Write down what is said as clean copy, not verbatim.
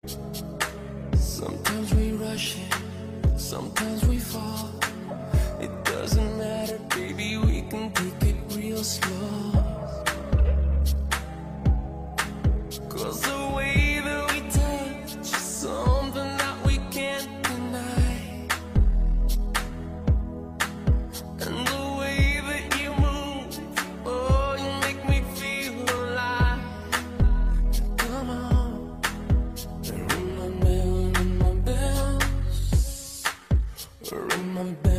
Sometimes we rush it, sometimes we fall. It doesn't matter, baby, we can take it real slow. 'Cause the way that we touch is something that we can't deny. And the way that you move, oh, you make me feel alive. Come on, ring my bell, ring my bell, ring my bell.